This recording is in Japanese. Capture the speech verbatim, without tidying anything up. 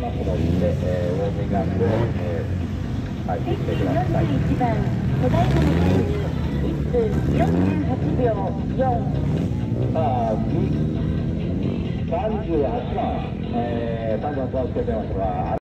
ますので、えー、ウォーミングアップを、えー、開始してください。 いちばん、小平のタイム、いっぷんよんじゅうはちびょうよん。 さあ、次、さんじゅうはちばん、えー、さんじゅうはちばんつけてますが、